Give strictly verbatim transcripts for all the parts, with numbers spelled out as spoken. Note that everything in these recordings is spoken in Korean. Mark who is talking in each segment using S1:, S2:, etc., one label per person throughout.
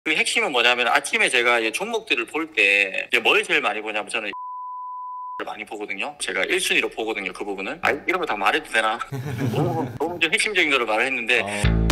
S1: 그 핵심은 뭐냐면 아침에 제가 이 종목들을 볼 때 뭘 제일 많이 보냐면 저는 를 많이 보거든요. 제가 일 순위로 보거든요. 그 부분은. 아, 이런 거 다 말해도 되나? 너무, 너무 좀 핵심적인 거를 말을 했는데. 어...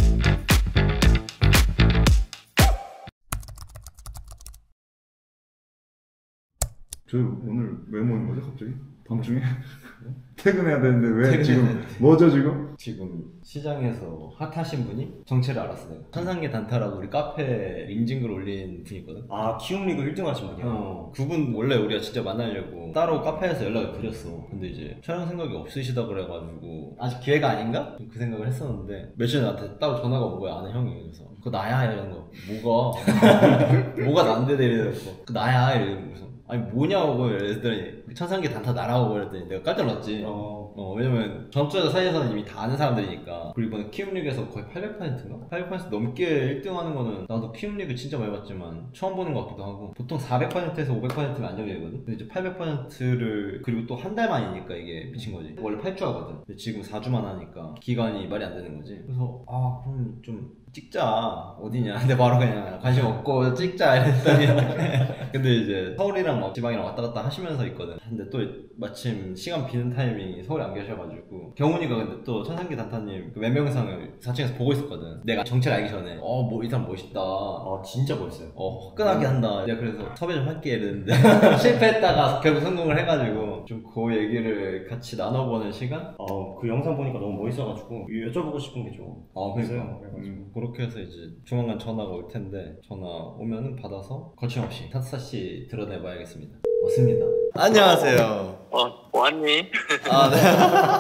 S2: 저 오늘 왜 모인 거죠 갑자기? 밤중에? 퇴근해야 되는데 왜 지금 뭐죠 지금?
S3: 지금 시장에서 핫하신 분이 정체를 알았어요. 천상계 단타라고 우리 카페에 인증글 올린 분이 있거든.
S4: 아 키움리그 일 등 하신 분이요?
S3: 어, 그분 원래 우리가 진짜 만나려고 따로 카페에서 연락을 드렸어. 근데 이제 촬영 생각이 없으시다 그래가지고 아직 기회가 아닌가? 그 생각을 했었는데 며칠 나한테 따로 전화가 온 거야. 아는 형이. 그래서 그거 나야 이러는 거. 뭐가? 뭐가 난데 이러는 거. 그 나야 이러는 거. 아니 뭐냐고 이랬더니 천상계 단타 나라고 그랬더니 내가 깜짝 놀랐지. 어. 어, 왜냐면 전투자 사이에서는 이미 다 아는 사람들이니까. 그리고 이번에 키움리그에서 거의 팔백 퍼센트인가? 팔백 퍼센트 넘게 일 등 하는 거는 나도 키움리그 진짜 많이 봤지만 처음 보는 것 같기도 하고, 보통 사백 퍼센트에서 오백 퍼센트면 안정되거든. 근데 이제 팔백 퍼센트를 그리고 또 한 달 만이니까 이게 미친 거지. 원래 팔 주 하거든. 근데 지금 사 주만 하니까 기간이 말이 안 되는 거지. 그래서 아 그럼 좀 찍자. 어디냐? 근데 바로 그냥 관심 없고 찍자 이랬더니 근데 이제 서울이랑 막 지방이랑 왔다 갔다 하시면서 있거든. 근데 또 마침 시간 비는 타이밍이 서울에 안 계셔가지고 경훈이가 근데 또 천상계 단타님 그 멤명상을 사 층에서 보고 있었거든. 내가 정체를 알기 전에 어 뭐 이 사람 멋있다.
S4: 아 진짜 멋있어요.
S3: 어 화끈하게 한다. 내가 그래서 섭외 좀 할게 이랬는데 실패했다가 결국 성공을 해가지고 좀 그 얘기를 같이 나눠보는 시간?
S4: 어그 영상 보니까 너무 멋있어가지고 여쭤보고 싶은 게 좀
S3: 어 그러니까 음, 그렇게 해서 이제 조만간 전화가 올 텐데 전화 오면은 받아서 거침없이 타스타씨 드러내봐야겠습니다. 왔습니다. 안녕하세요.
S1: 어 왔니?
S3: 아 네.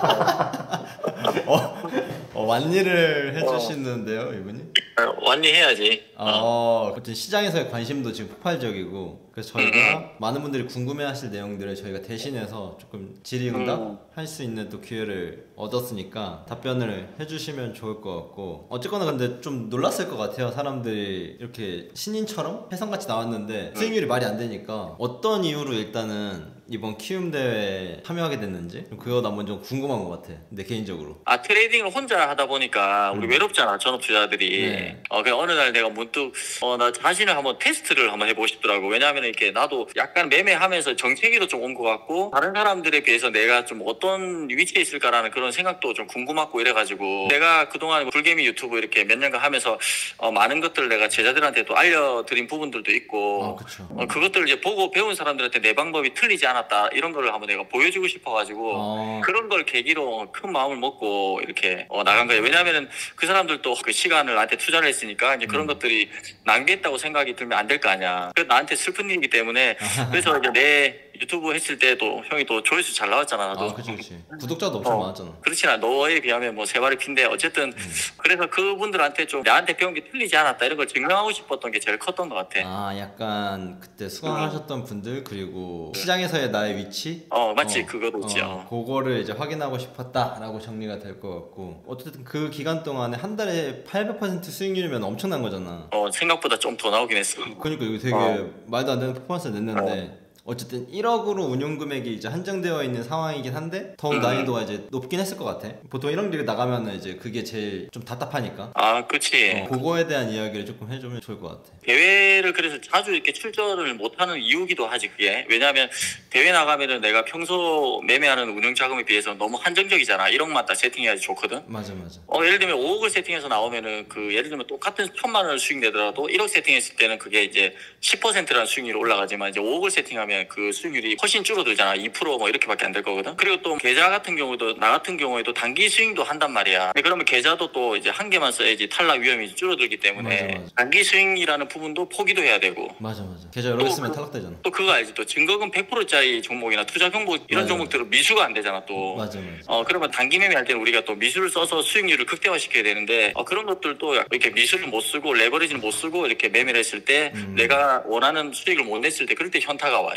S3: 어, 어, 완일을 해주시는데요 이분이?
S1: 어, 완리 해야지.
S3: 어, 어쨌든 시장에서의 관심도 지금 폭발적이고, 그래서 저희가
S1: 음.
S3: 많은 분들이 궁금해하실 내용들을 저희가 대신해서 조금 질의응답
S1: 음.
S3: 할 수 있는 또 기회를 얻었으니까 답변을 해주시면 좋을 것 같고, 어쨌거나 근데 좀 놀랐을 것 같아요. 사람들이 이렇게 신인처럼 해성같이 나왔는데 수익률이 말이 안 되니까 어떤 이유로 일단은 이번 키움 대회에 참여하게 됐는지 그거 난 먼저 궁금한 것 같아. 내 개인적으로.
S1: 아 트레이딩을 혼자 하다 보니까 우리
S3: 음.
S1: 외롭잖아 전업 투자들이.
S3: 네.
S1: 어 그냥 어느 날 내가 문득 어 나 자신을 한번 테스트를 한번 해보고 싶더라고. 왜냐하면 이렇게 나도 약간 매매하면서 정체기도 좀 온 것 같고 다른 사람들에 비해서 내가 좀 어떤 위치에 있을까라는 그런 생각도 좀 궁금하고 이래가지고 내가 그동안 불개미 유튜브 이렇게 몇 년간 하면서 어 많은 것들을 내가 제자들한테 또 알려드린 부분들도 있고
S3: 아, 그쵸.
S1: 어 그것들을 이제 보고 배운 사람들한테 내 방법이 틀리지 않았다 이런 거를 한번 내가 보여주고 싶어가지고
S3: 어...
S1: 그런 걸 계기로 큰 마음을 먹고 이렇게 어 나간 거예요. 왜냐하면은 그 사람들도 그 시간을 나한테 투자를 했으니까 이제 그런 음. 것들이 남겠다고 생각이 들면 안 될 거 아니야. 그 나한테 슬픈 일이기 때문에 그래서 이제 내 유튜브 했을 때도 형이 또 조회수 잘 나왔잖아. 나도.
S3: 아, 그치, 그치. 구독자도 엄청 어, 많았잖아.
S1: 그렇진 않아. 너에 비하면 뭐 세 발의 피인데 어쨌든 음. 그래서 그분들한테 좀 나한테 배운 게 틀리지 않았다 이런 걸 증명하고 싶었던 게 제일 컸던 것 같아.
S3: 아, 약간 그때 수강하셨던 음. 분들 그리고 시장에서의 나의 위치?
S1: 어, 맞지.
S3: 어,
S1: 그거도 있지.
S3: 어, 그거를 이제 확인하고 싶었다라고 정리가 될 것 같고, 어쨌든 그 기간 동안에 한 달에 팔백 퍼센트 수익률이면 엄청난 거잖아.
S1: 어, 생각보다 좀 더 나오긴 했어.
S3: 그러니까 이거 되게 어. 말도 안 되는 퍼포먼스 냈는데 어. 어쨌든 일억으로 운용 금액이 이제 한정되어 있는 상황이긴 한데 더욱 음. 난이도가 이제 높긴 했을 것 같아. 보통 이런 데 나가면은 이제 그게 제일 좀 답답하니까.
S1: 아, 그치.
S3: 어, 그거에 대한 이야기를 조금 해주면 좋을 것 같아.
S1: 대회를 그래서 자주 이렇게 출전을 못하는 이유기도 하지 그게. 왜냐하면 대회 나가면은 내가 평소 매매하는 운영 자금에 비해서 너무 한정적이잖아. 일억만 딱 세팅해야지 좋거든.
S3: 맞아, 맞아.
S1: 어, 예를 들면 오억을 세팅해서 나오면은 그 예를 들면 똑같은 천만 원을 수익 내더라도 일억 세팅했을 때는 그게 이제 십 퍼센트라는 수익률이 올라가지만 이제 오억을 세팅하면 그 수익률이 훨씬 줄어들잖아. 이 퍼센트 뭐 이렇게밖에 안 될 거거든. 그리고 또 계좌 같은 경우도 나 같은 경우에도 단기 스윙도 한단 말이야. 그러면 계좌도 또 이제 한 개만 써야지 탈락 위험이 줄어들기 때문에 맞아, 맞아. 단기 스윙이라는 부분도 포기도 해야 되고.
S3: 맞아, 맞아. 계좌 여러 개 쓰면 그, 탈락되잖아.
S1: 또 그거 알지? 또 증거금 백 퍼센트짜리 종목이나 투자 종목 이런 맞아, 종목들은 맞아. 미수가 안 되잖아 또.
S3: 맞아, 맞아.
S1: 어 그러면 단기 매매할 때는 우리가 또 미수를 써서 수익률을 극대화시켜야 되는데 어, 그런 것들도 이렇게 미수를 못 쓰고 레버리지를 못 쓰고 이렇게 매매를 했을 때 음. 내가 원하는 수익을 못 냈을 때 그럴 때 현타가 와.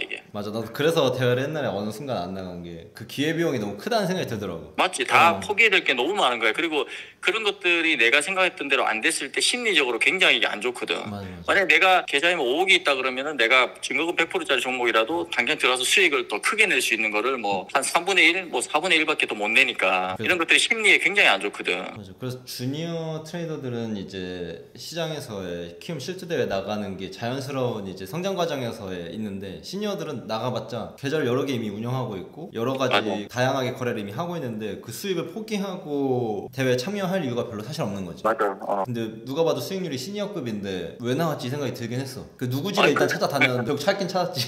S1: 이게.
S3: 맞아, 나도 그래서 대회를 옛날에 어느 순간 안 나간 게 그 기회비용이 너무 크다는 생각이 들더라고.
S1: 맞지. 다
S3: 어.
S1: 포기해야 될 게 너무 많은 거야. 그리고 그런 것들이 내가 생각했던 대로 안 됐을 때 심리적으로 굉장히 이게 안 좋거든.
S3: 맞아, 맞아.
S1: 만약에 내가 계좌에 뭐 오억이 있다 그러면은 내가 증거금 백 퍼센트짜리 종목이라도 당장 들어가서 수익을 더 크게 낼 수 있는 거를 뭐 한 삼분의 일, 뭐 사분의 일밖에 더 못 내니까
S3: 그래.
S1: 이런 것들이 심리에 굉장히 안 좋거든.
S3: 맞아. 그래서 주니어 트레이더들은 이제 시장에서의 키움 실투 대회 나가는 게 자연스러운 이제 성장 과정에서의 있는데, 시니어들은 나가봤자 계좌를 여러 개 이미 운영하고 있고 여러 가지
S1: 맞아.
S3: 다양하게 거래를 이미 하고 있는데 그 수익을 포기하고 대회에 참여할 이유가 별로 사실 없는 거지.
S1: 맞아. 어.
S3: 근데 누가 봐도 수익률이 시니어급인데 왜 나왔지 이 생각이 들긴 했어. 그 누구지를
S1: 아니,
S3: 일단
S1: 그-
S3: 찾아다녔는데 결국 찾긴 찾았지.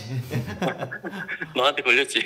S1: 너한테 걸렸지.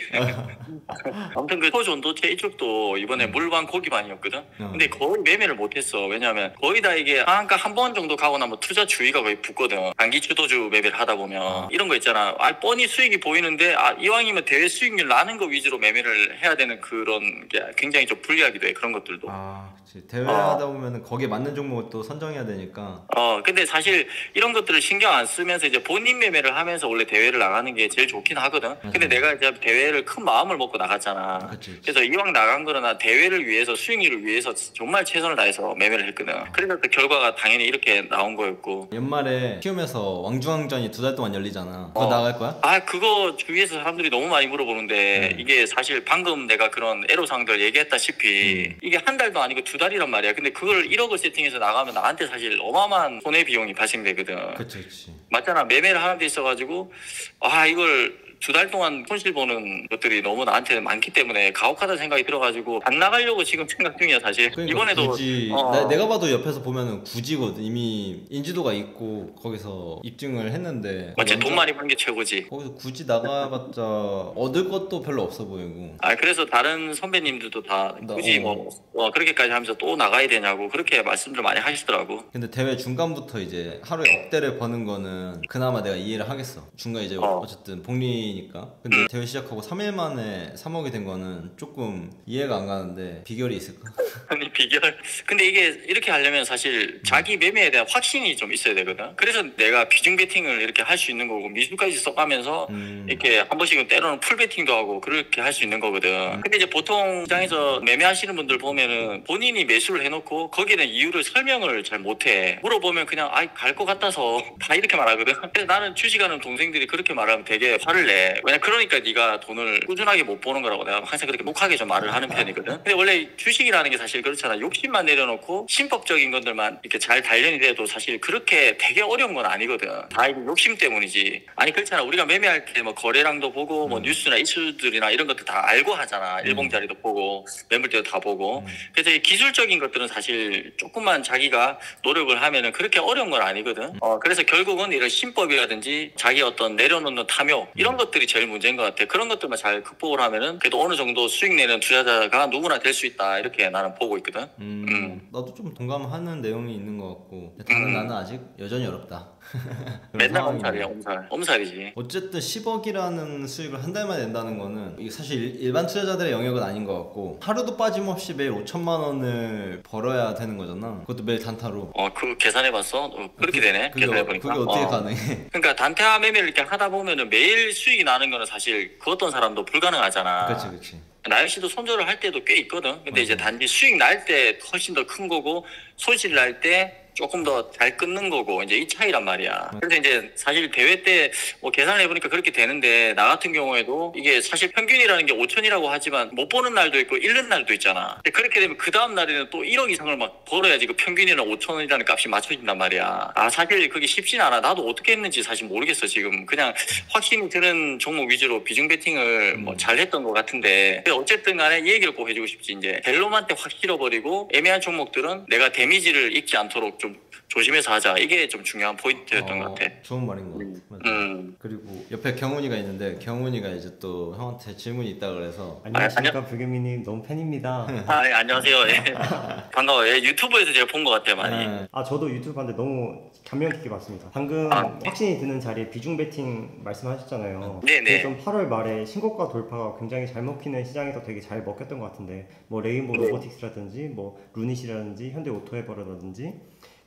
S1: 아무튼 그 포존도체 이쪽도 이번에 물반 고기반이었거든.
S3: 어.
S1: 근데 거의 매매를 못했어. 왜냐하면 거의 다 이게 상한가 한 번 정도 가고 나면 투자 주의가 거의 붙거든. 단기 주도주 매매를 하다 보면
S3: 어.
S1: 이런 거 있잖아. 아 뻔히 수익이 보이는데 아 이왕이면 대회 수익률 나는 거 위주로 매매를 해야 되는 그런 게 굉장히 좀 불리하기도 해. 그런 것들도.
S3: 아, 그치. 대회 하다 보면은 거기에 맞는 종목을 또 선정해야 되니까.
S1: 어, 근데 사실 이런 것들을 신경 안 쓰면서 이제 본인 매매를 하면서 원래 대회를 나가는 게 제일 좋긴 하거든. 근데
S3: 맞아.
S1: 내가 이제 대회를 큰 마음을 먹고 나갔잖아.
S3: 그치, 그치.
S1: 그래서 이왕 나간 거는 나 대회를 위해서 수익률을 위해서 정말 최선을 다해서 매매를 했거든. 그래서 그 결과가 당연히 이렇게 나온 거였고.
S3: 연말에 키움에서 왕중왕전이 두 달 동안 열리잖아. 그거
S1: 어.
S3: 나갈 거야?
S1: 아, 그거 주위에서 사람들이 너무 많이 물어보는데
S3: 음.
S1: 이게 사실 방금 내가 그런 애로사항들 얘기했다시피
S3: 음.
S1: 이게 한 달도 아니고 두 달이란 말이야. 근데 그걸 일억을 세팅해서 나가면 나한테 사실 어마어마한 손해 비용이 발생되거든.
S3: 그치, 그치.
S1: 맞잖아. 매매를 하는 데 있어가지고 아 이걸 두 달 동안 손실 보는 것들이 너무 나한테 많기 때문에 가혹하다는 생각이 들어가지고 안 나가려고 지금 생각 중이야 사실.
S3: 그러니까
S1: 이번에도
S3: 굳이
S1: 어.
S3: 나- 내가 봐도 옆에서 보면은 굳이거든. 이미 인지도가 있고 거기서 입증을 했는데
S1: 맞지.
S3: 완전-
S1: 돈 많이 버는 게 최고지.
S3: 거기서 굳이 나가봤자 얻을 것도 별로 없어 보이고.
S1: 아 그래서 다른 선배님들도 다
S3: 나-
S1: 굳이
S3: 어.
S1: 뭐 어, 그렇게까지 하면서 또 나가야 되냐고 그렇게 말씀들 많이 하시더라고.
S3: 근데 대회 중간부터 이제 하루에 억대를 버는 거는 그나마 내가 이해를 하겠어. 중간 이제
S1: 어.
S3: 어. 쨌든 복리니까. 근데 대회 시작하고 삼 일 만에 삼억이 된 거는 조금 이해가 안 가는데 비결이 있을까?
S1: 아니 비결. 근데 이게 이렇게 하려면 사실 자기 매매에 대한 확신이 좀 있어야 되거든. 그래서 내가 비중 베팅을 이렇게 할 수 있는 거고 미술까지 써가면서
S3: 음.
S1: 이렇게 한 번씩은 때로는 풀 베팅도 하고 그렇게 할 수 있는 거거든. 근데 이제 보통 시장에서 매매하시는 분들 보면은 본인이 매수를 해놓고 거기에 대한 이유를 설명을 잘 못해. 물어보면 그냥 아이 갈 것 같아서 다 이렇게 말하거든. 근데 나는 주식하는 동생들이 그렇게 말하면 되게 화를 내. 왜냐 그러니까 네가 돈을 꾸준하게 못 버는 거라고 내가 항상 그렇게 묵하게 좀 말을 하는 편이거든. 근데 원래 주식이라는 게 사실 그렇잖아. 욕심만 내려놓고 신법적인 것들만 이렇게 잘 단련이 돼도 사실 그렇게 되게 어려운 건 아니거든. 다 이게 욕심 때문이지. 아니 그렇잖아. 우리가 매매할 때 뭐 거래량도 보고 뭐
S3: 음.
S1: 뉴스나 이슈들이나 이런 것들 다 알고 하잖아. 일봉자리도 보고 매물대도 다 보고.
S3: 음.
S1: 그래서 이 기술적인 것들은 사실 조금만 자기가 노력을 하면은 그렇게 어려운 건 아니거든. 어, 그래서 결국은 이런 신법이라든지 자기 어떤 내려놓는 탐욕 이런 것들이 제일 문제인 것 같아. 그런 것들만 잘 극복을 하면은 그래도 어느 정도 수익 내는 투자자가 누구나 될 수 있다. 이렇게 나는 보고 있거든.
S3: 음,
S1: 음.
S3: 나도 좀 동감하는 내용이 있는 것 같고. 근데 다른
S1: 음.
S3: 나는 아직 여전히 어렵다. 그런
S1: 맨날
S3: 상황이네.
S1: 엄살이야, 엄살. 엄살이지.
S3: 어쨌든 십억이라는 수익을 한 달만 낸다는 거는 이게 사실 일- 일반 투자자들의 영역은 아닌 것 같고, 하루도 빠짐없이 매일 오천만 원을 벌어야 되는 거잖아. 그것도 매일 단타로.
S1: 어, 그 계산해봤어? 어, 그렇게 되네.
S3: 그게, 어-
S1: 계산해보니까.
S3: 그게 어떻게
S1: 어.
S3: 가능해?
S1: 그러니까 단타 매매를 이렇게 하다 보면은 매일 수익이 나는 거는 사실 그 어떤 사람도 불가능하잖아.
S3: 그치 그치.
S1: 나연 씨도 손절을 할 때도 꽤 있거든. 근데
S3: 맞아.
S1: 이제 단지 수익 날 때 훨씬 더 큰 거고 손실 날 때 조금 더 잘 끊는 거고 이제 이 차이란 말이야. 그래서 이제 사실 대회 때 뭐 계산을 해보니까 그렇게 되는데 나 같은 경우에도 이게 사실 평균이라는 게 오천이라고 하지만 못 보는 날도 있고 잃는 날도 있잖아. 근데 그렇게 되면 그 다음 날에는 또 일억 이상을 막 벌어야지 그 평균이랑 오천 원이라는 값이 맞춰진단 말이야. 아 사실 그게 쉽진 않아. 나도 어떻게 했는지 사실 모르겠어 지금. 그냥 확신이 드는 종목 위주로 비중 베팅을 뭐 잘했던 것 같은데 근데 어쨌든 간에 이 얘기를 꼭 해주고 싶지. 이제 델롬한테 확 실어버리고 애매한 종목들은 내가 데미지를 입지 않도록 좀 조심해서 하자. 이게 좀 중요한 포인트였던 것 같아.
S3: 좋은 말인 것 같아. 맞아.
S1: 음.
S3: 그리고 옆에 경훈이가 있는데 경훈이가 이제 또 형한테 질문이 있다 그래서
S4: 안녕하십니까 불개미님 너무 팬입니다.
S1: 아, 예, 안녕하세요. 예. 반가워요. 예, 유튜브에서 제가 본 것 같아요, 많이.
S3: 네.
S4: 아 저도 유튜브 봤는데 너무 감명 깊게 봤습니다. 방금
S1: 아.
S4: 확신이 드는 자리에 비중 베팅 말씀하셨잖아요.
S1: 네네.
S4: 좀 팔월 말에 신고가 돌파가 굉장히 잘 먹히는 시장에서 되게 잘 먹혔던 것 같은데 뭐 레인보우
S1: 네.
S4: 로보틱스라든지 뭐 루닛이라든지 현대 오토에버라든지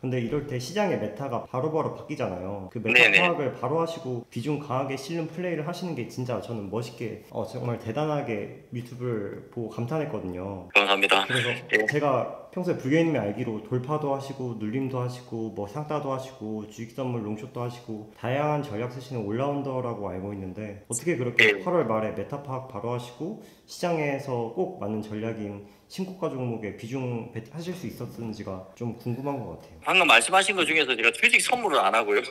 S4: 근데 이럴 때 시장의 메타가 바로바로 바뀌잖아요. 그 메타
S1: 네네.
S4: 파악을 바로 하시고 비중 강하게 실는 플레이를 하시는 게 진짜 저는 멋있게 어, 정말 대단하게 유튜브를 보고 감탄했거든요.
S1: 감사합니다.
S4: 그래서
S1: 예.
S4: 제가 평소에 불교님이 알기로 돌파도 하시고 눌림도 하시고 뭐 상따도 하시고 주익선물 롱숏도 하시고 다양한 전략 쓰시는 올라운더라고 알고 있는데 어떻게 그렇게
S1: 예.
S4: 팔월 말에 메타 파악 바로 하시고 시장에서 꼭 맞는 전략인 신고가 종목에 비중 하실 수 있었는지가 좀 궁금한 것 같아요.
S1: 방금 말씀하신 것 중에서 제가 주식 선물을 안 하고요.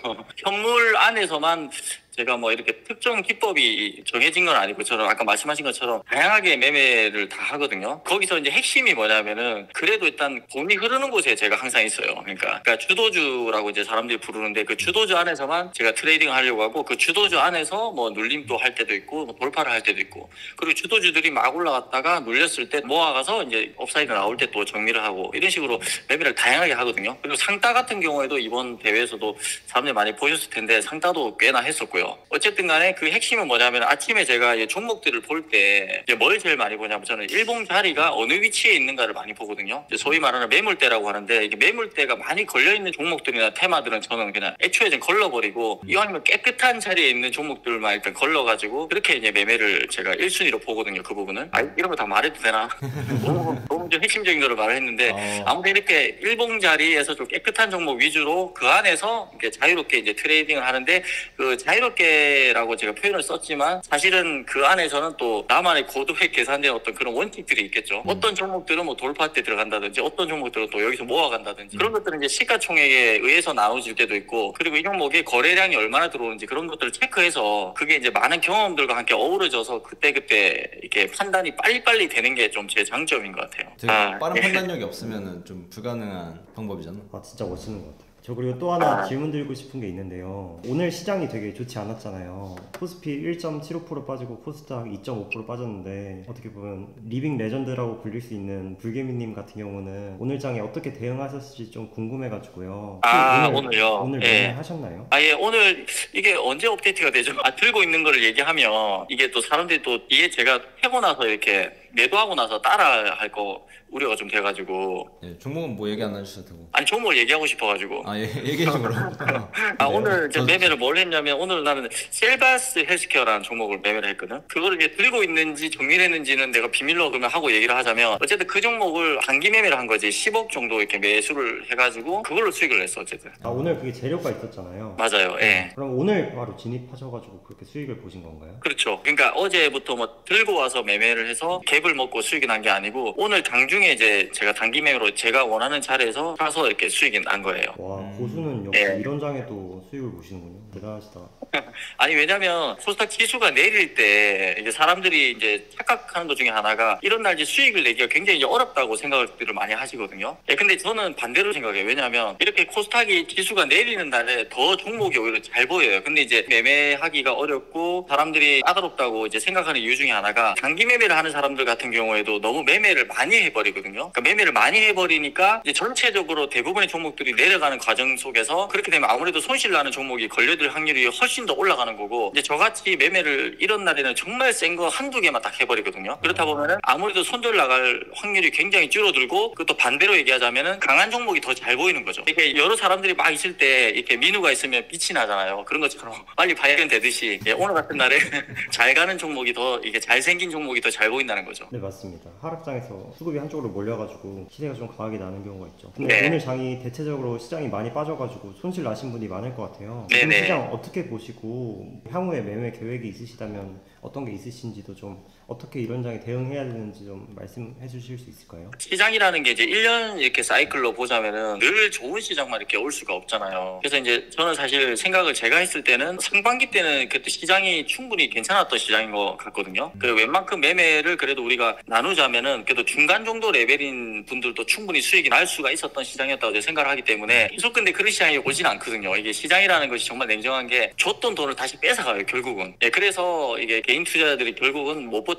S1: 현물 안에서만 제가 뭐 이렇게 특정 기법이 정해진 건 아니고 저는 아까 말씀하신 것처럼 다양하게 매매를 다 하거든요. 거기서 이제 핵심이 뭐냐면은 그래도 일단 돈이 흐르는 곳에 제가 항상 있어요. 그러니까, 그러니까 주도주라고 이제 사람들이 부르는데 그 주도주 안에서만 제가 트레이딩 하려고 하고 그 주도주 안에서 뭐 눌림도 할 때도 있고 뭐 돌파를 할 때도 있고 그리고 주도주들이 막 올라갔다가 눌렸을 때 모아가서 이제 업사이드 나올 때 또 정리를 하고 이런 식으로 매매를 다양하게 하거든요. 그리고 상따 같은 경우에도 이번 대회에서도 사람들이 많이 보셨을 텐데 상따도 꽤나 했었고요. 어쨌든 간에 그 핵심은 뭐냐면 아침에 제가 이제 종목들을 볼 때 뭘 제일 많이 보냐면 저는 일봉 자리가 어느 위치에 있는가를 많이 보거든요. 이제 소위 말하는 매물대라고 하는데 이게 매물대가 많이 걸려있는 종목들이나 테마들은 저는 그냥 애초에 좀 걸러버리고 이왕이면 깨끗한 자리에 있는 종목들만 일단 걸러가지고 그렇게 이제 매매를 제가 일 순위로 보거든요. 그 부분은. 아, 이런 거 다 말해도 되나? 너무, 너무 좀 핵심적인 거를 말을 했는데
S3: 어.
S1: 아무튼 이렇게 일봉 자리에서 좀 깨끗한 종목 위주로 그 안에서 이렇게 자유롭게 이제 트레이딩을 하는데 그 자유롭게라고 제가 표현을 썼지만 사실은 그 안에서는 또 나만의 고도에 계산된 어떤 그런 원칙들이 있겠죠. 어떤 종목들은 뭐 돌파 때 들어간다든지 어떤 종목들은 또 여기서 모아간다든지 그런 것들은 이제 시가총액에 의해서 나눠질 때도 있고 그리고 이 종목의 거래량이 얼마나 들어오는지 그런 것들을 체크해서 그게 이제 많은 경험들과 함께 어우러져서 그때그때 이렇게 판단이 빨리빨리 되는 게 좀 제 장점인 것 같아요.
S3: 되게
S1: 아,
S3: 빠른
S1: 예.
S3: 판단력이 없으면은 좀 불가능한 방법이잖아.
S4: 아 진짜 멋있는 것 같아요. 저 그리고 또 하나
S1: 아.
S4: 질문 드리고 싶은 게 있는데요. 오늘 시장이 되게 좋지 않았잖아요. 코스피 일 점 칠오 퍼센트 빠지고 코스닥 이 점 오 퍼센트 빠졌는데 어떻게 보면 리빙 레전드라고 불릴 수 있는 불개미님 같은 경우는 오늘 장에 어떻게 대응하셨을지 좀 궁금해가지고요.
S1: 아,
S4: 오늘,
S1: 오늘요?
S4: 오늘
S1: 예.
S4: 매매 하셨나요?
S1: 아, 예, 오늘 이게 언제 업데이트가 되죠? 아, 들고 있는 거를 얘기하면 이게 또 사람들이 또 이게 제가 하고 나서 이렇게 매도하고 나서 따라 할 거 우려가 좀 돼가지고
S3: 예, 종목은 뭐 얘기 안 해주셔도 되고.
S1: 아니 종목을 얘기하고 싶어가지고
S3: 아, 예, 얘기해줘 그럼.
S1: 아
S3: 네.
S1: 오늘 이제
S3: 저-
S1: 매매를 뭘 했냐면 오늘 나는 셀바스 헬스케어라는 종목을 매매를 했거든. 그거를 이제 들고 있는지 정리를 했는지는 내가 비밀로 그러면 하고 얘기를 하자면 어쨌든 그 종목을 단기 매매를 한 거지 십억 정도 이렇게 매수를 해가지고 그걸로 수익을 냈어 어쨌든.
S4: 아 오늘 그게 재료가 있었잖아요.
S1: 맞아요. 예.
S4: 그럼 오늘 바로 진입하셔가지고 그렇게 수익을 보신 건가요?
S1: 그렇죠. 그러니까 어제부터 뭐 들고 와서 매매를 해서 갭을 먹고 수익이 난 게 아니고 오늘 장중에 이제 제가 단기 매매로 제가 원하는 자리에서 사서 이렇게 수익이 난 거예요.
S4: 와
S3: 음.
S4: 고수는 역시
S1: 예.
S4: 이런 장에도 수익을 보시는군요. 대단하시다.
S1: 아니 왜냐면 코스닥 지수가 내릴 때 이제 사람들이 이제 착각하는 것 중에 하나가 이런 날 이제 수익을 내기가 굉장히 이제 어렵다고 생각을 많이 하시거든요. 예, 근데 저는 반대로 생각해요. 왜냐하면 이렇게 코스닥이 지수가 내리는 날에 더 종목이 오히려 잘 보여요. 근데 이제 매매하기가 어렵고 사람들이 까다롭다고 이제 생각하는 이유 중에 하나가 단기 매매를 하는 사람들 같은 경우에도 너무 매매를 많이 해버리거든요. 그러니까 매매를 많이 해버리니까 이제 전체적으로 대부분의 종목들이 내려가는 과정 속에서 그렇게 되면 아무래도 손실 나는 종목이 걸려들 확률이 훨씬 더 올라가는 거고 이제 저같이 매매를 이런 날에는 정말 센 거 한두 개만 딱 해버리거든요. 그렇다 보면은 아무래도 손절 나갈 확률이 굉장히 줄어들고 그것도 반대로 얘기하자면은 강한 종목이 더 잘 보이는 거죠. 이렇게 여러 사람들이 막 있을 때 이렇게 민우가 있으면 빛이 나잖아요. 그런 것처럼 빨리 발견되듯이 예, 오늘 같은 날에 잘 가는 종목이 더 이게 잘생긴 종목이 더 잘 보인다는 거죠.
S4: 네 맞습니다. 하락장에서 수급이 한쪽으로 몰려가지고 시세가 좀 강하게 나는 경우가 있죠. 근데
S1: 네.
S4: 오늘 장이 대체적으로 시장이 많이 빠져가지고 손실 나신 분이 많을 것 같아요. 지금
S1: 네네.
S4: 시장 어떻게 보시고 향후에 매매 계획이 있으시다면 어떤 게 있으신지도 좀 어떻게 이런 장에 대응해야 되는지 좀 말씀해 주실 수 있을까요?
S1: 시장이라는 게 이제 일 년 이렇게 사이클로 보자면은 늘 좋은 시장만 이렇게 올 수가 없잖아요. 그래서 이제 저는 사실 생각을 제가 했을 때는 상반기 때는 그때 시장이 충분히 괜찮았던 시장인 것 같거든요. 그 웬만큼 매매를 그래도 우리가 나누자면은 그래도 중간 정도 레벨인 분들도 충분히 수익이 날 수가 있었던 시장이었다고 제가 생각을 하기 때문에 계속 근데 그런 시장이 오진 않거든요. 이게 시장이라는 것이 정말 냉정한 게 줬던 돈을 다시 뺏어가요, 결국은. 예, 그래서 이게 개인 투자자들이 결국은 못 버티고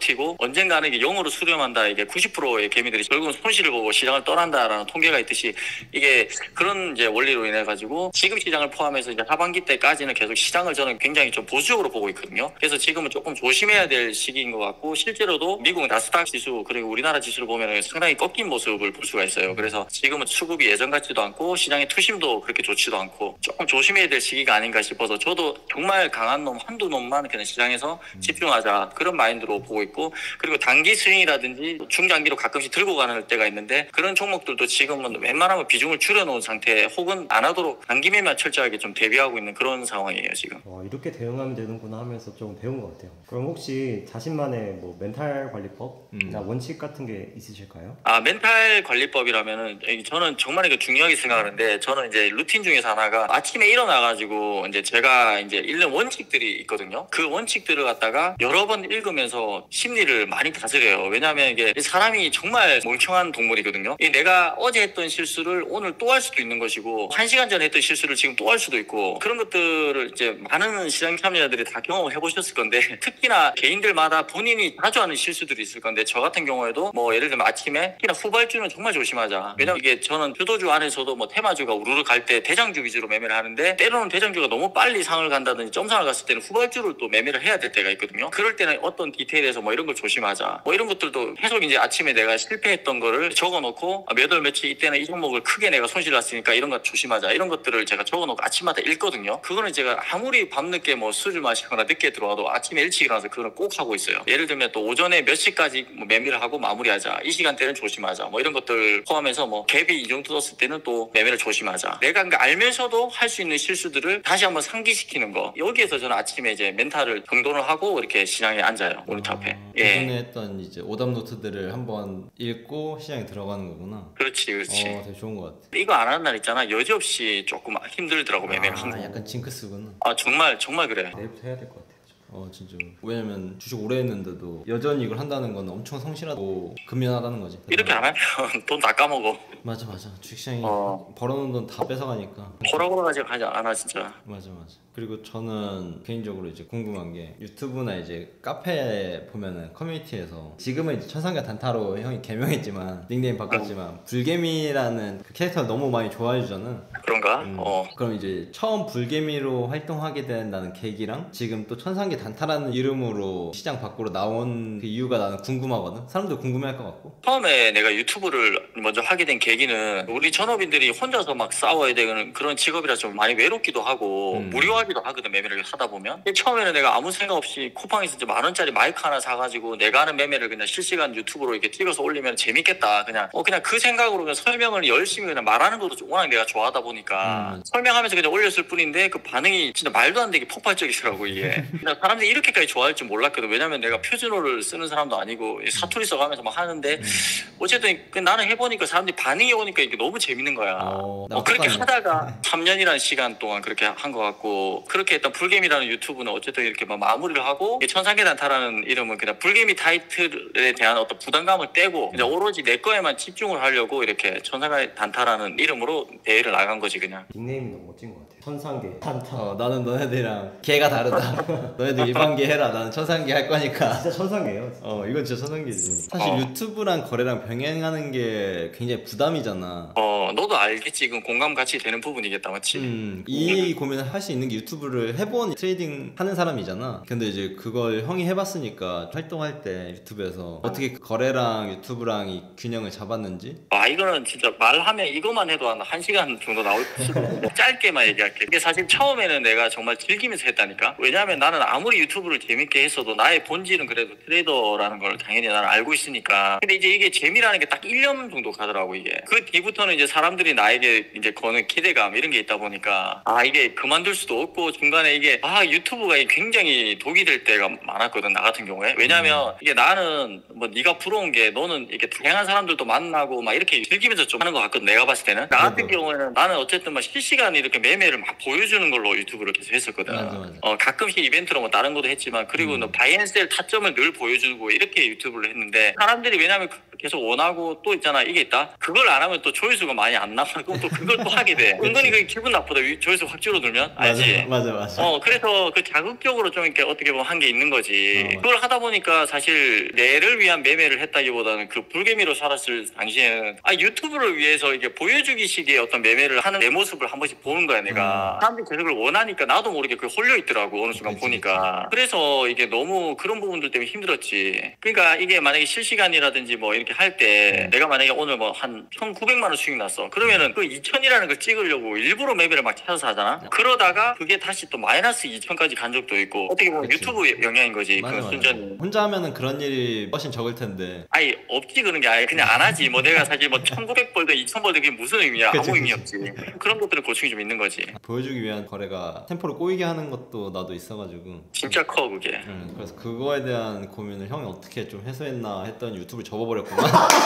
S1: 버티고 언젠가는 이게 영으로 수렴한다. 이게 구십 퍼센트의 개미들이 결국은 손실을 보고 시장을 떠난다라는 통계가 있듯이 이게 그런 이제 원리로 인해 가지고 지금 시장을 포함해서 이제 하반기 때까지는 계속 시장을 저는 굉장히 좀 보수적으로 보고 있거든요. 그래서 지금은 조금 조심해야 될 시기인 것 같고 실제로도 미국 나스닥 지수 그리고 우리나라 지수를 보면 상당히 꺾인 모습을 볼 수가 있어요. 그래서 지금은 수급이 예전 같지도 않고 시장의 투심도 그렇게 좋지도 않고 조금 조심해야 될 시기가 아닌가 싶어서 저도 정말 강한 놈 한두 놈만 그냥 시장에서 집중하자 그런 마인드로 보고 있고 그리고 단기 스윙이라든지 중장기로 가끔씩 들고 가는 때가 있는데 그런 종목들도 지금은 웬만하면 비중을 줄여놓은 상태 혹은 안 하도록 단기 매매만 철저하게 좀 대비하고 있는 그런 상황이에요 지금.
S4: 와, 이렇게 대응하면 되는구나 하면서 좀 배운 것 같아요. 그럼 혹시 자신만의 뭐 멘탈 관리법이나
S3: 음.
S4: 원칙 같은 게 있으실까요?
S1: 아 멘탈 관리법이라면은 저는 정말 이거 중요하게 생각하는데 저는 이제 루틴 중에서 하나가 아침에 일어나가지고 이제 제가 이제 읽는 원칙들이 있거든요. 그 원칙들을 갖다가 여러 번 읽으면서 심리를 많이 다스려요. 왜냐하면 이게 사람이 정말 멍청한 동물이거든요. 이 내가 어제 했던 실수를 오늘 또 할 수도 있는 것이고 한 시간 전에 했던 실수를 지금 또 할 수도 있고 그런 것들을 이제 많은 시장 참여자들이 다 경험을 해보셨을 건데 특히나 개인들마다 본인이 자주 하는 실수들이 있을 건데 저 같은 경우에도 뭐 예를 들면 아침에 특히나 후발주는 정말 조심하자. 왜냐면 이게 저는 주도주 안에서도 뭐 테마주가 우르르 갈 때 대장주 위주로 매매를 하는데 때로는 대장주가 너무 빨리 상을 간다든지 점상을 갔을 때는 후발주를 또 매매를 해야 될 때가 있거든요. 그럴 때는 어떤 디테일에서 뭐 이런 걸 조심하자. 뭐 이런 것들도 계속 이제 아침에 내가 실패했던 거를 적어놓고 몇 월 며칠 이때는 이 종목을 크게 내가 손실 났으니까 이런 거 조심하자. 이런 것들을 제가 적어놓고 아침마다 읽거든요. 그거는 제가 아무리 밤늦게 뭐 술을 마시거나 늦게 들어와도 아침에 일찍 일어나서 그걸 꼭 하고 있어요. 예를 들면 또 오전에 몇 시까지 뭐 매매를 하고 마무리하자. 이 시간대는 조심하자. 뭐 이런 것들 포함해서 뭐 갭이 이 정도 떴을 때는 또 매매를 조심하자. 내가 그러니까 알면서도 할 수 있는 실수들을 다시 한번 상기시키는 거. 여기에서 저는 아침에 이제 멘탈을 정돈을 하고 이렇게 시장에 앉아요. 모니터 앞에.
S3: 아,
S1: 예.
S3: 예전에 했던 이제 오답 노트들을 한번 읽고 시장에 들어가는 거구나.
S1: 그렇지, 그렇지.
S3: 어, 되게 좋은 것 같아.
S1: 이거 안 하는 날 있잖아. 여지없이 조금 힘들더라고 매매를 하는
S3: 아,
S1: 거.
S3: 약간 징크스구나.
S1: 아 정말 정말 그래.
S4: 내일부터 해야 될 것 같아요.
S3: 어 진짜. 왜냐면 주식 오래 했는데도 여전히 이걸 한다는 건 엄청 성실하고 근면하다는 거지.
S1: 이렇게 안 하면 돈 다 까먹어.
S3: 맞아 맞아. 주식시장이
S1: 어.
S3: 벌어놓은 돈 다 뺏어가니까.
S1: 호락호락 가지고 가지 않아 진짜.
S3: 맞아 맞아. 그리고 저는 개인적으로 이제 궁금한 게 유튜브나 이제 카페 보면은 커뮤니티에서 지금은 이제 천상계 단타로 형이 개명했지만 닉네임 바꿨지만 불개미라는 그 캐릭터를 너무 많이 좋아해 주잖아.
S1: 그런가?
S3: 음.
S1: 어.
S3: 그럼 이제 처음 불개미로 활동하게 된다는 계기랑 지금 또 천상계 단타라는 이름으로 시장 밖으로 나온 그 이유가 나는 궁금하거든. 사람들 궁금해할 것 같고.
S1: 처음에 내가 유튜브를 먼저 하게 된 계기는 우리 전업인들이 혼자서 막 싸워야 되는 그런 직업이라 좀 많이 외롭기도 하고
S3: 음.
S1: 무료하기도 하거든 매매를 하다 보면. 처음에는 내가 아무 생각 없이 쿠팡에서 이제 만 원짜리 마이크 하나 사가지고 내가 하는 매매를 그냥 실시간 유튜브로 이렇게 찍어서 올리면 재밌겠다. 그냥 어 그냥 그 생각으로 그냥 설명을 열심히 그냥 말하는 것도 좀 워낙 내가 좋아하다 보니까
S3: 음.
S1: 설명하면서 그냥 올렸을 뿐인데 그 반응이 진짜 말도 안 되게 폭발적이더라고 이게. 그냥 사람들이 이렇게까지 좋아할 줄 몰랐거든. 왜냐면 내가 표준어를 쓰는 사람도 아니고 사투리 써가면서 막 하는데
S3: 음.
S1: 어쨌든 그 나는 해보니까 사람들이 반응이 오니까 이게 너무 재밌는 거야.
S3: 어,
S1: 어, 그렇게
S3: 똑같네.
S1: 하다가 삼 년이라는 시간 동안 그렇게 한 것 같고 그렇게 했던 불개미라는 유튜브는 어쨌든 이렇게 막 마무리를 하고 이 천상계 단타라는 이름은 그냥 불개미 타이틀에 대한 어떤 부담감을 떼고 그냥 오로지 내 거에만 집중을 하려고 이렇게 천상계 단타라는 이름으로 대회를 나간 거지 그냥.
S4: 닉네임이 너무 멋진 것 같아요. 천상계 단타.
S3: 어, 나는 너네들이랑 개가 다르다. 너네들 일반계 해라. 나는 천상계 할 거니까.
S4: 진짜 천상계예요. 진짜.
S3: 어 이건 진짜 천상계지. 사실
S1: 어.
S3: 유튜브랑 거래랑 병행하는 게 굉장히 부담이잖아.
S1: 어 너도 알겠지. 이건 공감 같이 되는 부분이겠다 맞지?
S3: 음, 이 고민을 할 수 있는 게 유튜브를 해본 트레이딩 하는 사람이잖아. 근데 이제 그걸 형이 해봤으니까 활동할 때 유튜브에서 어떻게 거래랑 유튜브랑 이 균형을 잡았는지.
S1: 아 이거는 진짜 말하면 이것만 해도 한 한 시간 정도 나올 수도 있는데 짧게만 얘기할게. 이게 사실 처음에는 내가 정말 즐기면서 했다니까. 왜냐하면 나는 아무리 유튜브를 재밌게 했어도 나의 본질은 그래도 트레이더라는 걸 당연히 나는 알고 있으니까. 근데 이제 이게 재미라는 게 딱 일 년 정도 가더라고 이게. 그 뒤부터는 이제 사람들이 나에게 이제 거는 기대감 이런 게 있다 보니까 아 이게 그만둘 수도 없고 중간에 이게 아 유튜브가 굉장히 독이 될 때가 많았거든 나 같은 경우에. 왜냐면 이게 나는 뭐 네가 부러운 게 너는 이렇게 다양한 사람들도 만나고 막 이렇게 즐기면서 좀 하는 것 같거든 내가 봤을 때는. 나 같은 경우에는 나는 어쨌든 막 실시간 이렇게 매매를 막 보여주는 걸로 유튜브를 계속 했었거든.
S3: 맞아, 맞아.
S1: 어 가끔씩 이벤트로 뭐 다른 것도 했지만 그리고
S3: 음.
S1: 너 바이앤셀 타점을 늘 보여주고 이렇게 유튜브를 했는데 사람들이 왜냐면 계속 원하고 또 있잖아 이게 있다. 그걸 안 하면 또 조회수가 많이 안 나와. 그럼 또 그걸 또 하게 돼. 은근히 그게 기분 나쁘다. 조회수 확 줄어들면 알지?
S3: 맞아 맞아.
S1: 어 그래서 그 자극적으로 좀 이렇게 어떻게 보면 한 게 있는 거지.
S3: 어,
S1: 그걸 하다 보니까 사실 내를 위한 매매를 했다기보다는 그 불개미로 살았을 당시에는 아 유튜브를 위해서 이게 보여주기식의 어떤 매매를 하는 내 모습을 한 번씩 보는 거야 내가.
S3: 음.
S1: 사람들이 계속 그걸 원하니까 나도 모르게 그게 홀려 있더라고 어느 순간
S3: 그치,
S1: 보니까. 그래서 이게 너무 그런 부분들 때문에 힘들었지. 그러니까 이게 만약에 실시간이라든지 뭐 이렇게 할 때
S3: 음.
S1: 내가 만약에 오늘 뭐 한 천구백만 원 수익 났어. 그러면은 그 이천이라는 걸 찍으려고 일부러 매매를 막 찾아서 하잖아. 그러다가 그게 다시 또 마이너스 이천까지 간 적도 있고 어떻게 보면
S3: 그치.
S1: 유튜브 영향인 거지.
S3: 맞아,
S1: 그
S3: 맞아.
S1: 순전히.
S3: 혼자 하면은 그런 일이 훨씬 적을 텐데.
S1: 아니 없지 그런 게 아예 그냥 안 하지. 뭐 내가 사실 뭐 천구백 벌든 이천 벌든 그게 무슨 의미야.
S3: 그치,
S1: 아무 의미
S3: 그치.
S1: 없지. 그런 것들은 고충이 좀 있는 거지.
S3: 보여주기 위한 거래가 템포를 꼬이게 하는 것도 나도 있어가지고.
S1: 진짜 커 그게.
S3: 응, 그래서 그거에 대한 고민을 형이 어떻게 좀 해소했나 했더니 유튜브를 접어버렸구만.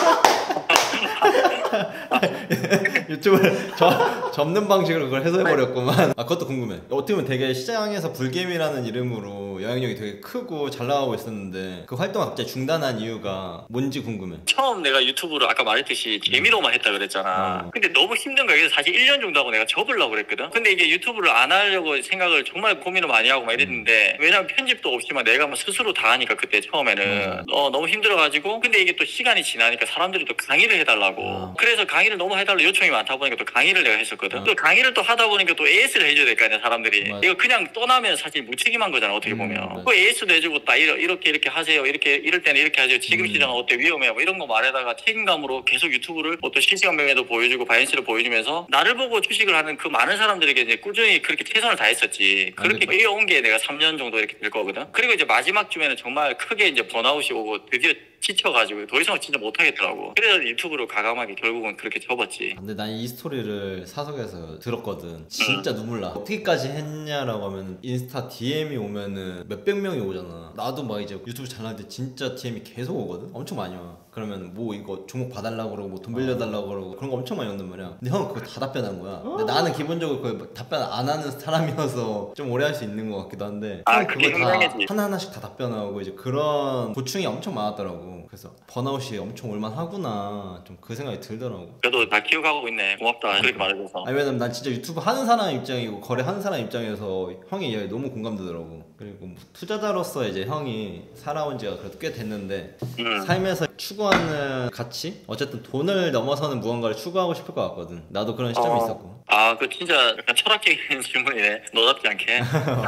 S3: 유튜브를 저, 접는 방식으로 그걸 해소해버렸구만. 아 그것도 궁금해. 어떻게 보면 되게 시장에서 불게임이라는 이름으로 영향력이 되게 크고 잘 나가고 있었는데 그 활동을 갑자기 중단한 이유가 뭔지 궁금해.
S1: 처음 내가 유튜브를 아까 말했듯이 재미로만 했다 그랬잖아.
S3: 음.
S1: 근데 너무 힘든 거야. 그래서 사실 일 년 정도 하고 내가 접으려고 그랬거든. 근데 이게 유튜브를 안 하려고 생각을 정말 고민을 많이 하고 막 이랬는데 왜냐면 편집도 없이 막 내가 막 스스로 다 하니까 그때 처음에는
S3: 음.
S1: 어 너무 힘들어가지고 근데 이게 또 시간이 지나니까 사람들이 또 강의를 해달라고.
S3: 음.
S1: 그래서 강의를 너무 해달라고 요청이 많다 보니까 또 강의를 내가 했었거든.
S3: 음.
S1: 또 강의를 또 하다 보니까 또 에이에스를 해줘야 될 거 아니야 사람들이.
S3: 맞아.
S1: 이거 그냥 떠나면 사실 무책임한 거잖아 어떻게
S3: 음,
S1: 보면.
S3: 맞아.
S1: 그 에이에스도 해주고 딱 이러- 이렇게 이렇게 하세요. 이렇게 이럴 때는 이렇게 하세요. 지금
S3: 음.
S1: 시장은 어때 위험해 뭐 이런 거 말하다가 책임감으로 계속 유튜브를 어떤 실시간 매매도 보여주고 바이낸스를 보여주면서 나를 보고 주식을 하는 그 많은 사람들에게 이제 꾸준히 그렇게 최선을 다했었지. 그렇게
S3: 맞아.
S1: 이어온 게 내가 삼 년 정도 이렇게 될 거거든. 그리고 이제 마지막 쯤에는 정말 크게 이제 번아웃이 오고 드디어 지쳐가지고 더 이상 진짜 못하겠더라고. 그래서 유튜브로 가감하게 결국은 그렇게 접었지.
S3: 근데 난 이 스토리를 사석에서 들었거든. 진짜 눈물 나. 어떻게까지 했냐라고 하면 인스타 디엠이 오면은 몇백 명이 오잖아. 나도 막 이제 유튜브 잘 나갈 때 진짜 디엠이 계속 오거든. 엄청 많이 와. 그러면 뭐 이거 종목 봐달라고 그러고 뭐 돈 빌려달라고 그러고 그런 거 엄청 많이 온단 말이야. 근데 형은 그거 다 답변한 거야. 근데 나는 기본적으로 그 답변 안 하는 사람이어서 좀 오래 할 수 있는 것 같기도 한데
S1: 아,
S3: 형은
S1: 그게
S3: 그거 다
S1: 현명이지.
S3: 하나하나씩 다 답변하고 이제 그런 고충이 엄청 많았더라고. 그래서 번아웃이 엄청 올만하구나 좀 그 생각이 들더라고.
S1: 그래도 다 기억하고 있네. 고맙다. 그렇게 말해줘서.
S3: 아니 왜냐면 난 진짜 유튜브 하는 사람 입장이고 거래하는 사람 입장에서 형의 이야기 너무 공감되더라고. 그리고 뭐 투자자로서 이제 형이 살아온 지가 그래도 꽤 됐는데
S1: 음.
S3: 삶에서 추구하는 가치? 어쨌든 돈을 넘어서는 무언가를 추구하고 싶을 것 같거든. 나도 그런 시점이
S1: 어.
S3: 있었고.
S1: 아, 그 진짜 약간 철학적인 질문이네. 너답지 않게.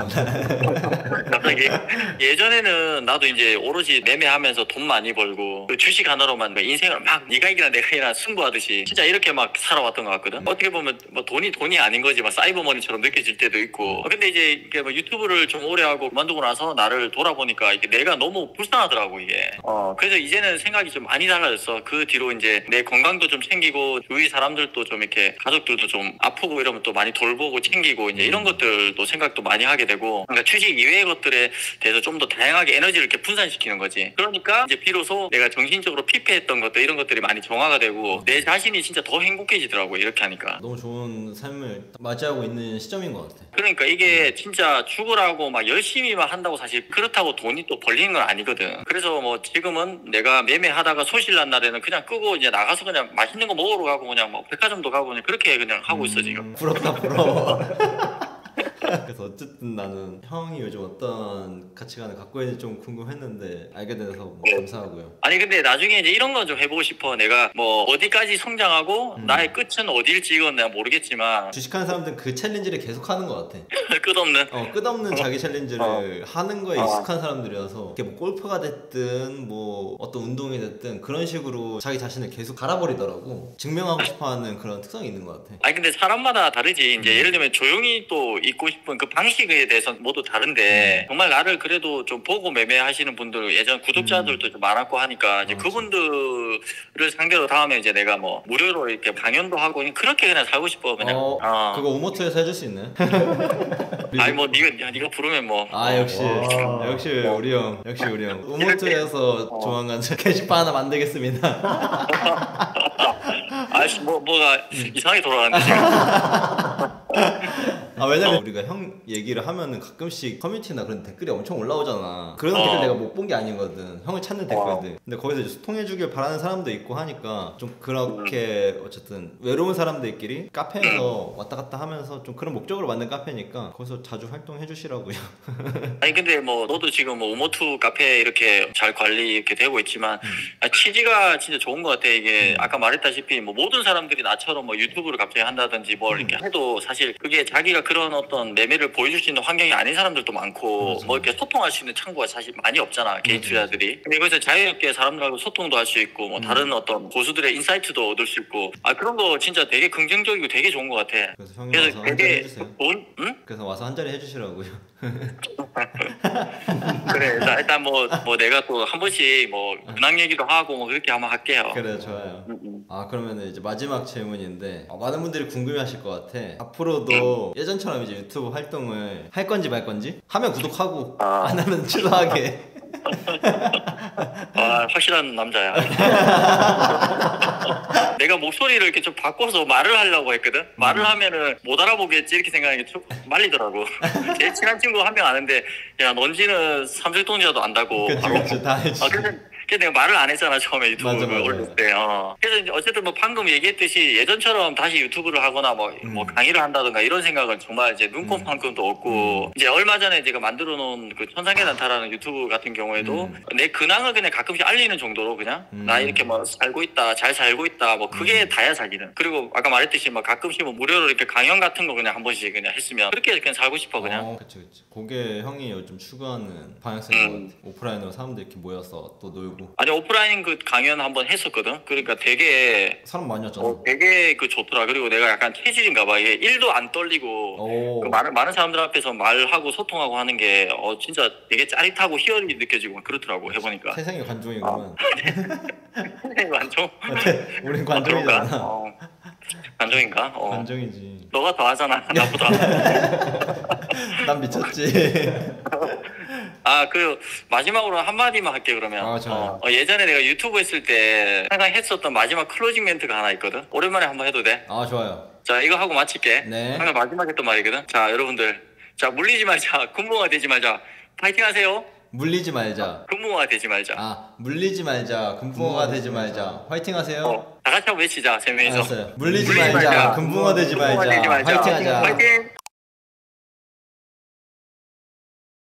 S1: 갑자기 예전에는 나도 이제 오로지 매매하면서 돈 많이 벌고 그 주식 하나로만 그 인생을 막 네가 이기나 내가 이기나 승부하듯이 진짜 이렇게 막 살아왔던 것 같거든. 어떻게 보면 뭐 돈이 돈이 아닌 거지 막 사이버머니처럼 느껴질 때도 있고. 근데 이제 이게 뭐 유튜브를 좀 오래 하고 그만두고 나서 나를 돌아보니까 이게 내가 너무 불쌍하더라고 이게. 어 그래서 이제는 생각이 좀 많이 달라졌어. 그 뒤로 이제 내 건강도 좀 챙기고 주위 사람들도 좀 이렇게 가족들도 좀 아프고 이러면 또 많이 돌보고 챙기고 이제 이런 것들도 생각도 많이 하게 되고. 그러니까 주식 이외의 것들에 대해서 좀 더 다양하게 에너지를 이렇게 분산시키는 거지. 그러니까 이제 비로소 내가 정신적으로 피폐했던 것들 이런 것들이 많이 정화가 되고 내 자신이 진짜 더 행복해지더라고 이렇게 하니까.
S3: 너무 좋은 삶을 맞이하고 있는 시점인 것 같아.
S1: 그러니까 이게 진짜 죽으라고 막 열심히만 한다고 사실 그렇다고 돈이 또 벌리는 건 아니거든. 그래서 뭐 지금은 내가 매매하다가 소실 난 날에는 그냥 끄고 이제 나가서 그냥 맛있는 거 먹으러 가고 그냥 뭐 백화점도 가고 그냥 그렇게 그냥 하고 있어 지금.
S3: 음, 부럽다 부러워. 그래서 어쨌든 나는 형이 요즘 어떤 가치관을 갖고 있는지 좀 궁금했는데 알게 돼서 뭐 감사하고요.
S1: 아니 근데 나중에 이제 이런 건 좀 해보고 싶어. 내가 뭐 어디까지 성장하고
S3: 음.
S1: 나의 끝은 어딜지 이건 내가 모르겠지만
S3: 주식하는 사람들은 그 챌린지를 계속 하는 것 같아.
S1: 끝없는.
S3: 어, 끝없는 자기 챌린지를
S1: 어.
S3: 하는 거에
S1: 어.
S3: 익숙한 사람들이어서 이게 뭐 골프가 됐든 뭐 어떤 운동이 됐든 그런 식으로 자기 자신을 계속 갈아버리더라고. 증명하고 싶어하는 그런 특성이 있는 것 같아.
S1: 아니 근데 사람마다 다르지. 이제
S3: 음.
S1: 예를 들면 조용히 또 있고 싶은 그 방식에 대해서 모두 다른데
S3: 음.
S1: 정말 나를 그래도 좀 보고 매매하시는 분들 예전 구독자들도 좀 많았고 하니까 이제
S3: 어,
S1: 그분들을 상대로 다음에 이제 내가 뭐 무료로 이렇게 강연도 하고 그렇게 그냥 살고 싶어 그냥.
S3: 어,
S1: 어.
S3: 그거 오모트에서 해줄 수 있네.
S1: 아니 뭐 네가 네가 부르면 뭐.
S3: 아 역시
S4: 와.
S3: 역시 우리 형 역시 우리 형 우모트에서
S1: 어.
S3: 조만간 게시판 하나 만들겠습니다.
S1: 아씨 뭐 뭐가
S3: 음.
S1: 이상하게 돌아가는데 지금.
S3: 아 왜냐면 우리가 형 얘기를 하면은 가끔씩 커뮤니티나 그런 댓글이 엄청 올라오잖아. 그런
S1: 어.
S3: 댓글 내가 못 본 게 아니거든. 형을 찾는 댓글들.
S1: 어.
S3: 근데 거기서 이제 소통해주길 바라는 사람도 있고 하니까 좀 그렇게 어쨌든 외로운 사람들끼리 카페에서 왔다 갔다 하면서 좀 그런 목적으로 만든 카페니까 거기서 자주 활동해주시라고요.
S1: 아니 근데 뭐 너도 지금 뭐 우모투 카페 이렇게 잘 관리 이렇게 되고 있지만
S3: 음.
S1: 아, 취지가 진짜 좋은 것 같아. 이게
S3: 음.
S1: 아까 말했다시피 뭐 모든 사람들이 나처럼 뭐 유튜브를 갑자기 한다든지 뭘
S3: 음.
S1: 이렇게 해도 사실 그게 자기가 그런 어떤 매매를 보여줄 수 있는 환경이 아닌 사람들도 많고
S3: 맞아.
S1: 뭐 이렇게 소통할 수 있는 창구가 사실 많이 없잖아 개인
S3: 맞아.
S1: 투자들이. 근데 그래서 자유롭게 사람들하고 소통도 할 수 있고 뭐
S3: 음.
S1: 다른 어떤 고수들의 인사이트도 얻을 수 있고 아 그런 거 진짜 되게 긍정적이고 되게 좋은 것 같아.
S3: 그래서 형이
S1: 그래서
S3: 와서 한 자리
S1: 되게
S3: 해주세요.
S1: 돈, 응?
S3: 그래서 와서 한 자리 해주시라고요.
S1: 그래 일단, 일단 뭐, 뭐 내가 또 한 번씩 뭐 근황 얘기도 하고 뭐 그렇게 한번 할게요.
S3: 그래 좋아요.
S1: 음, 음.
S3: 아 그러면 이제 마지막 질문인데 어, 많은 분들이 궁금해하실 것 같아. 앞으로도 예전처럼 이제 유튜브 활동을 할 건지 말 건지 하면 구독하고
S1: 아.
S3: 안 하면 취소하게.
S1: 아 확실한 남자야. 내가 목소리를 이렇게 좀 바꿔서 말을 하려고 했거든. 말을 하면은 못 알아보겠지 이렇게 생각하는 게 좀 말리더라고. 제일 친한 친구 한 명 아는데 야 넌지는 삼색동자도 안다고.
S3: 그치
S1: 바로.
S3: 그치 다 알지.
S1: 아, 그래서, 그래서 내가 말을 안 했잖아 처음에 유튜브
S3: 맞아, 맞아,
S1: 올릴
S3: 맞아.
S1: 때. 어. 그래서 이제 어쨌든 뭐 방금 얘기했듯이 예전처럼 다시 유튜브를 하거나 뭐,
S3: 음.
S1: 뭐 강의를 한다든가 이런 생각은 정말 이제 눈꼽만큼도 없고
S3: 음.
S1: 이제 얼마 전에 제가 만들어 놓은 그 천상계단타라는 유튜브 같은 경우에도
S3: 음.
S1: 내 근황을 그냥 가끔씩 알리는 정도로 그냥
S3: 음.
S1: 나 이렇게 뭐 살고 있다 잘 살고 있다 뭐 그게
S3: 음.
S1: 다야 사실은. 그리고 아까 말했듯이 뭐 가끔씩 뭐 무료로 이렇게 강연 같은 거 그냥 한 번씩 그냥 했으면 그렇게 그냥 살고 싶어 그냥.
S3: 어, 그치 그치. 그게 형이 요즘 추구하는 방향성인
S1: 음.
S3: 것 같아. 오프라인으로 사람들 이렇게 모여서 또 놀고.
S1: 아니 오프라인 그 강연 한번 했었거든. 그러니까 되게
S3: 사람 많이 왔잖아.
S1: 어, 되게 그 좋더라. 그리고 내가 약간 체질인가 봐. 이게 일도 안 떨리고
S3: 오.
S1: 그 많은 많은 사람들 앞에서 말하고 소통하고 하는 게 어 진짜 되게 짜릿하고 희열이 느껴지고 그렇더라고 해보니까.
S3: 세상의 관종이구만.
S1: 관종?
S3: 우린
S1: 그런가?
S3: 관종이잖아.
S1: 어. 관종인가? 어.
S3: 관종이지.
S1: 너가 더 하잖아. 나보다.
S3: 난 미쳤지.
S1: 아, 그 마지막으로 한마디만 할게 그러면.
S3: 아, 좋아요.
S1: 어, 어, 예전에 내가 유튜브 했을 때 항상 했었던 마지막 클로징 멘트가 하나 있거든. 오랜만에 한번 해도 돼?
S3: 아 좋아요.
S1: 자, 이거 하고 마칠게.
S3: 네.
S1: 항상 마지막 했던 말이거든. 자, 여러분들. 자, 물리지 말자. 군부가 되지 말자. 파이팅 하세요.
S3: 물리지 말자.
S1: 군부가 되지 말자.
S3: 아 물리지 말자. 금붕어가 되지 말자. 화이팅 하세요.
S1: 어, 다 같이 한번 외치자. 세 명이서.
S3: 알았어요. 물리지 말자. 금붕어 되지 말자.
S1: 금붕어 되지 말자.
S3: 화이팅 하자.
S1: 화이팅!